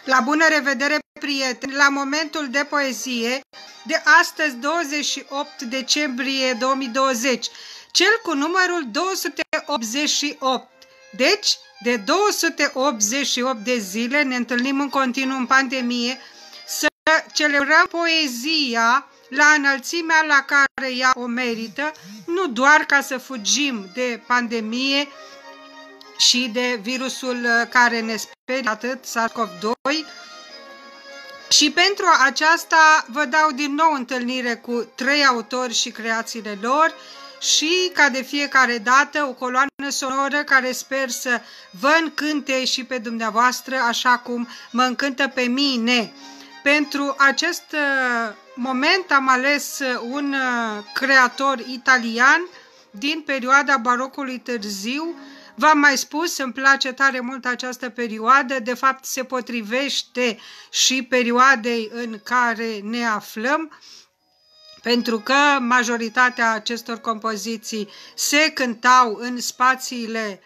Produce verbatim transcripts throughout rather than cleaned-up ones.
La bună revedere, prieteni! La momentul de poezie de astăzi, douăzeci și opt decembrie două mii douăzeci, cel cu numărul două sute optzeci și opt. Deci, de două sute optzeci și opt de zile ne întâlnim în continuu în pandemie să celebrăm poezia la înălțimea la care ea o merită, nu doar ca să fugim de pandemie și de virusul care ne sperie atât, SARS-CoV doi. Și pentru aceasta vă dau din nou întâlnire cu trei autori și creațiile lor și, ca de fiecare dată, o coloană sonoră care sper să vă încânte și pe dumneavoastră, așa cum mă încântă pe mine. Pentru acest moment am ales un creator italian din perioada barocului târziu. V-am mai spus, îmi place tare mult această perioadă, de fapt se potrivește și perioadei în care ne aflăm, pentru că majoritatea acestor compoziții se cântau în spațiile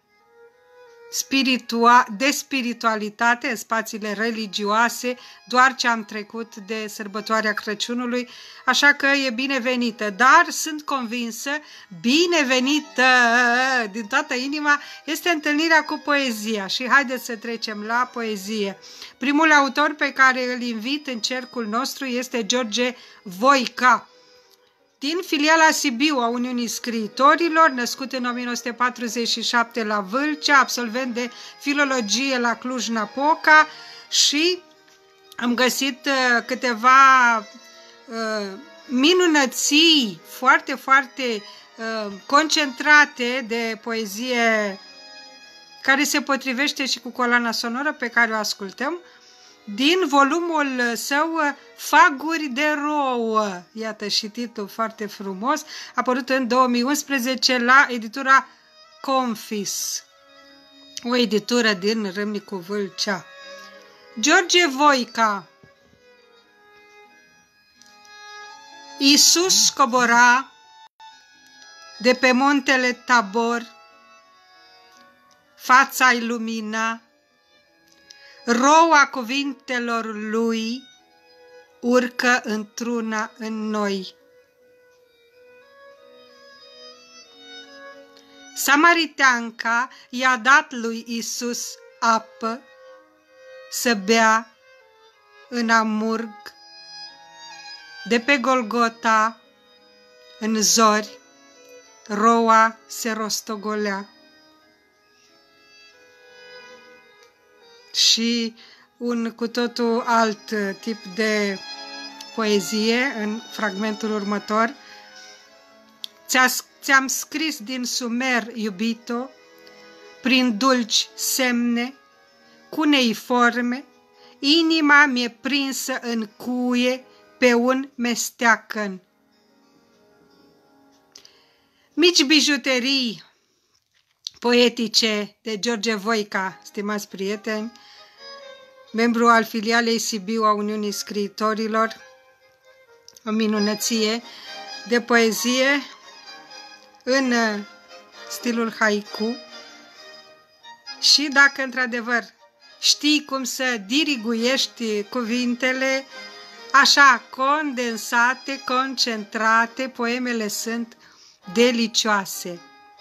spiritua de spiritualitate, în spațiile religioase, doar ce am trecut de sărbătoarea Crăciunului, așa că e binevenită. Dar sunt convinsă, binevenită din toată inima, este întâlnirea cu poezia și haideți să trecem la poezie. Primul autor pe care îl invit în cercul nostru este George Voica, din filiala Sibiu a Uniunii Scriitorilor, născut în o mie nouă sute patruzeci și șapte la Vâlcea, absolvent de filologie la Cluj-Napoca, și am găsit uh, câteva uh, minunății foarte, foarte uh, concentrate de poezie care se potrivește și cu coloana sonoră pe care o ascultăm, din volumul său Faguri de rouă. Iată și titlul foarte frumos, apărut în două mii unsprezece la editura Confis, o editură din Râmnicu Vâlcea. George Voica. Iisus cobora de pe muntele Tabor, fața-i lumina, roua cuvintelor lui urcă într-una în noi. Samariteanca i-a dat lui Iisus apă să bea în amurg. De pe Golgota, în zori, roua se rostogolea. Și un cu totul alt tip de poezie în fragmentul următor. Ți-am scris din Sumer, iubito, prin dulci semne, cuneiforme, inima mi-e prinsă în cuie pe un mesteacăn. Mici bijuterii poetice de George Voica, stimați prieteni, membru al filialei Sibiu a Uniunii Scriitorilor, o minunăție de poezie în stilul haiku. Și dacă într-adevăr știi cum să diriguiești cuvintele, așa condensate, concentrate, poemele sunt delicioase.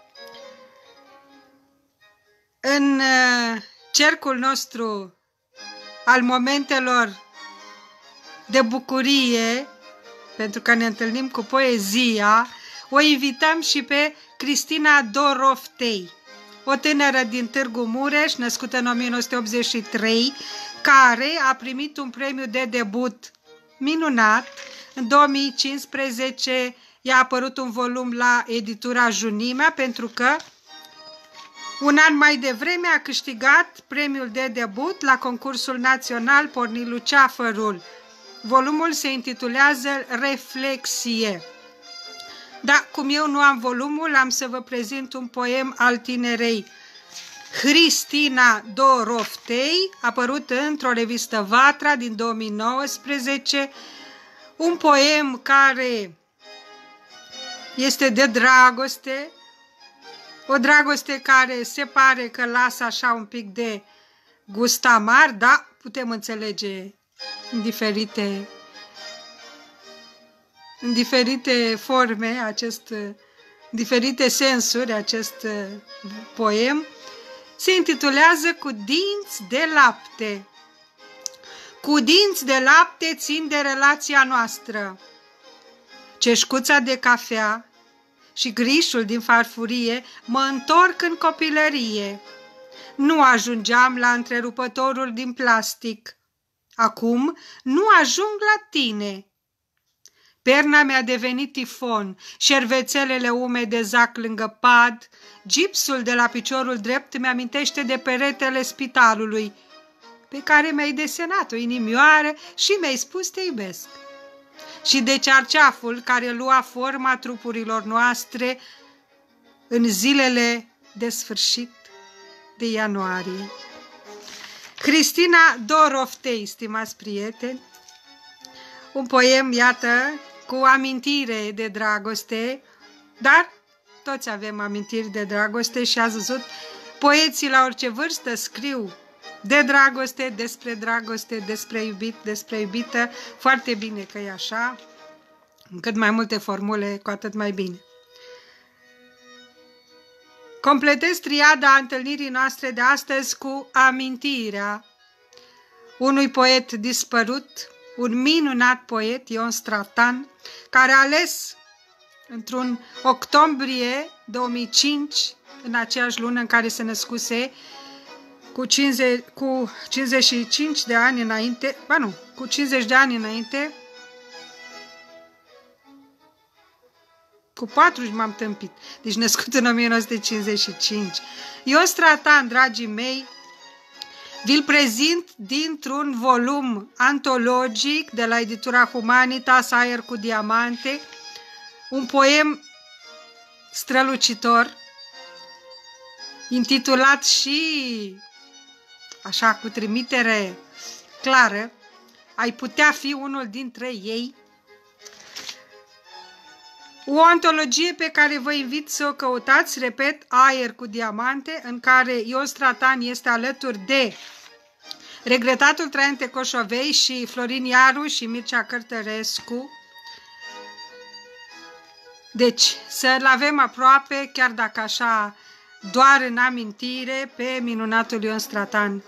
În cercul nostru al momentelor de bucurie, pentru că ne întâlnim cu poezia, o invităm și pe Cristina Doroftei, o tânără din Târgu Mureș, născută în o mie nouă sute optzeci și trei, care a primit un premiu de debut minunat. În două mii cincisprezece i-a apărut un volum la editura Junimea, pentru că un an mai devreme a câștigat premiul de debut la concursul național Pornilu Ceafărul. Volumul se intitulează Reflexie. Dar cum eu nu am volumul, am să vă prezint un poem al tinerei Cristina Doroftei, apărut într-o revistă Vatra din două mii nouăsprezece, un poem care este de dragoste, o dragoste care se pare că lasă așa un pic de gust amar, da, putem înțelege în diferite, în diferite forme, acest, în diferite sensuri, acest poem. Se intitulează Cu dinți de lapte. Cu dinți de lapte țin de relația noastră. Ceșcuța de cafea și grișul din farfurie mă întorc în copilărie. Nu ajungeam la întrerupătorul din plastic. Acum nu ajung la tine. Perna mi-a devenit tifon, șervețelele umede zac lângă pad, gipsul de la piciorul drept mi-amintește de peretele spitalului, pe care mi-ai desenat o inimioară și mi-ai spus te iubesc, și de cearceaful care lua forma trupurilor noastre în zilele de sfârșit de ianuarie. Cristina Doroftei, stimați prieteni, un poem, iată, cu amintire de dragoste, dar toți avem amintiri de dragoste și ați văzut, poeții la orice vârstă scriu de dragoste, despre dragoste, despre iubit, despre iubită, foarte bine că e așa, în cât mai multe formule, cu atât mai bine. Completez triada întâlnirii noastre de astăzi cu amintirea unui poet dispărut, un minunat poet, Ion Stratan, care a ales într-un octombrie două mii cinci, în aceeași lună în care se născuse, cu cincizeci, cu cincizeci și cinci de ani înainte, ba nu, cu cincizeci de ani înainte, cu patru m-am tâmpit, deci născut în o mie nouă sute cincizeci și cinci. Ion Stratan, dragii mei, vi-l prezint dintr-un volum antologic de la editura Humanitas, Aer cu diamante, un poem strălucitor, intitulat și, așa, cu trimitere clară, Ai putea fi unul dintre ei. O antologie pe care vă invit să o căutați, repet, Aer cu diamante, în care Ion Stratan este alături de regretatul Traian Tecoșovei și Florin Iaru și Mircea Cărtărescu. Deci, să-l avem aproape, chiar dacă așa, doar în amintire, pe minunatul Ion Stratan.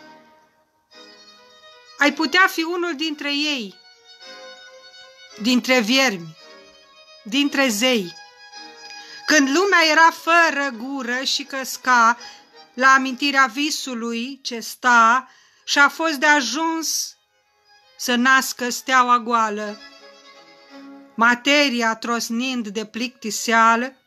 Ai putea fi unul dintre ei, dintre viermi, dintre zei. Când lumea era fără gură și căsca la amintirea visului ce sta și a fost de ajuns să nască steaua goală, materia trosnind de plictiseală,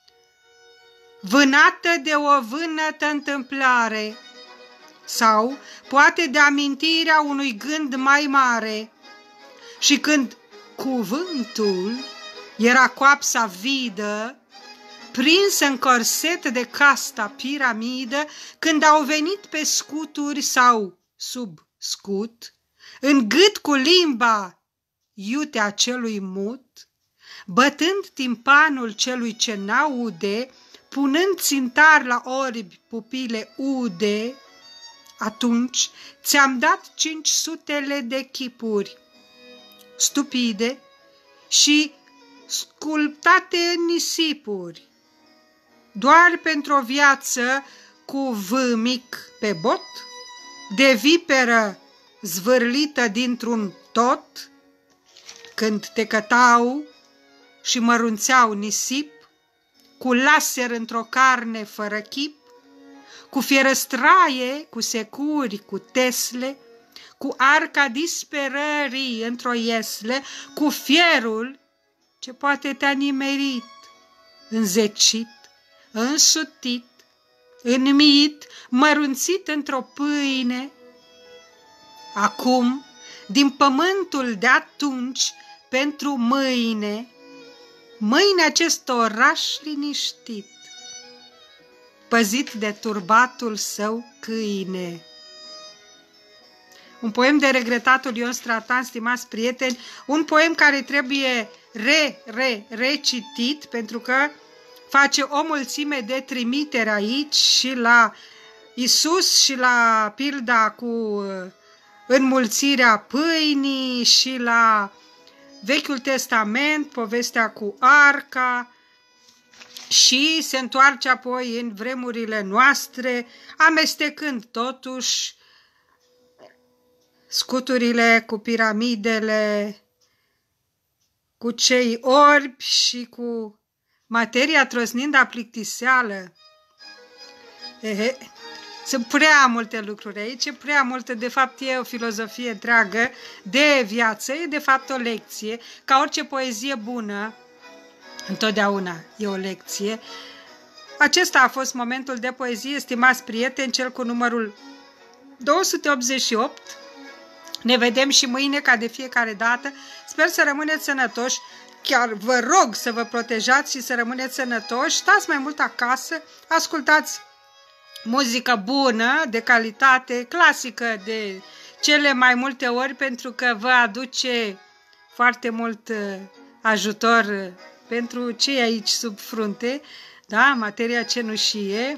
vânată de o vânătă întâmplare, sau poate de amintirea unui gând mai mare. Și când cuvântul era coapsa vidă, prinsă în corset de casta piramidă, când au venit pe scuturi sau sub scut, în gât cu limba iutea celui mut, bătând timpanul celui ce n-aude, punând țintar la orbi pupile ude, atunci ți-am dat cinci sutele de chipuri stupide și sculptate în nisipuri, doar pentru o viață cu V mic pe bot, de viperă zvârlită dintr-un tot, când te cătau și mărunțeau nisip, cu laser într-o carne fără chip, cu fierăstraie, cu securi, cu tesle, cu arca disperării într-o iesle, cu fierul ce poate te-a nimerit, înzecit, însutit, înmiit, mărunțit într-o pâine. Acum, din pământul de atunci, pentru mâine, mâine acest oraș liniștit, păzit de turbatul său câine. Un poem de regretatul Ion Stratan, stimați prieteni, un poem care trebuie re, re, recitit, pentru că face o mulțime de trimitere aici și la Isus și la pilda cu înmulțirea pâinii și la Vechiul Testament, povestea cu arca, și se întoarce apoi în vremurile noastre, amestecând totuși scuturile cu piramidele, cu cei orbi și cu materia trosnind a plictiseală. Ehe. Sunt prea multe lucruri aici, prea multe, de fapt e o filozofie întreagă de viață, e de fapt o lecție, ca orice poezie bună, întotdeauna e o lecție. Acesta a fost momentul de poezie, stimați prieteni, cel cu numărul două sute optzeci și opt. Ne vedem și mâine, ca de fiecare dată. Sper să rămâneți sănătoși. Chiar vă rog să vă protejați și să rămâneți sănătoși. Stați mai mult acasă, ascultați muzică bună, de calitate, clasică de cele mai multe ori, pentru că vă aduce foarte mult ajutor pentru cei aici sub frunte, da, materia cenușie,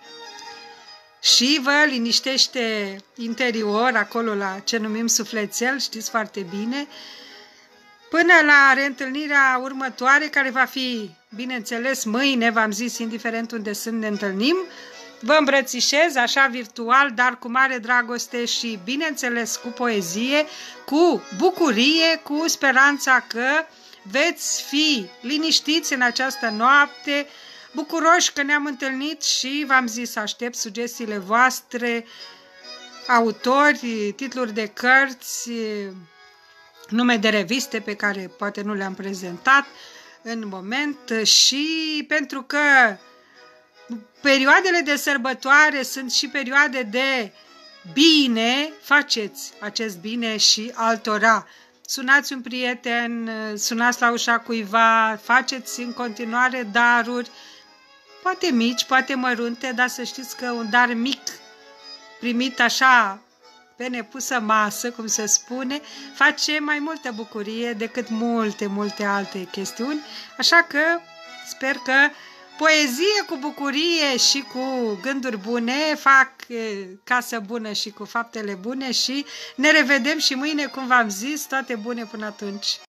și vă liniștește interior, acolo la ce numim sufletel, știți foarte bine, până la reîntâlnirea următoare, care va fi, bineînțeles, mâine, v-am zis, indiferent unde sunt, ne întâlnim. Vă îmbrățișez așa virtual, dar cu mare dragoste și, bineînțeles, cu poezie, cu bucurie, cu speranța că veți fi liniștiți în această noapte, bucuroși că ne-am întâlnit și v-am zis, aștept sugestiile voastre, autori, titluri de cărți, nume de reviste pe care poate nu le-am prezentat în moment, și pentru că perioadele de sărbătoare sunt și perioade de bine, faceți acest bine și altora. Sunați un prieten, sunați la ușa cuiva, faceți în continuare daruri, poate mici, poate mărunte, dar să știți că un dar mic primit așa pe nepusă masă, cum se spune, face mai multă bucurie decât multe, multe alte chestiuni. Așa că sper că poezie cu bucurie și cu gânduri bune fac casă bună și cu faptele bune, și ne revedem și mâine, cum v-am zis, toate bune până atunci.